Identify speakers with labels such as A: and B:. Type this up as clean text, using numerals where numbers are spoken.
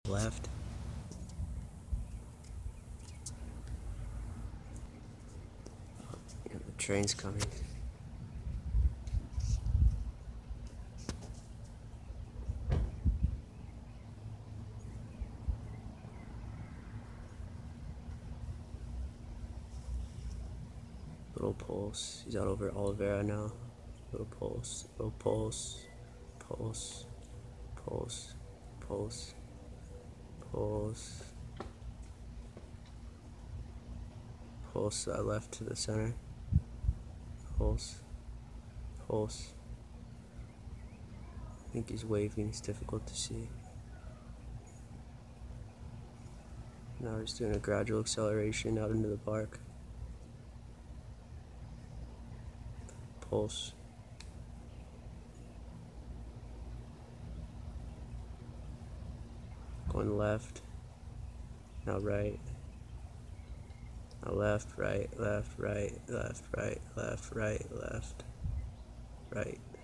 A: left. Yeah, the train's coming. Little pulse. He's out over Oliveira now. Little pulse. Little pulse. Pulse. Pulse. Pulse. Pulse. Pulse left to the center. Pulse. Pulse. I think he's waving. It's difficult to see. Now we're just doing a gradual acceleration out into the bark. Pulse. Going left. Now right. Now left, right, left, right, left, right, left, right, left, right.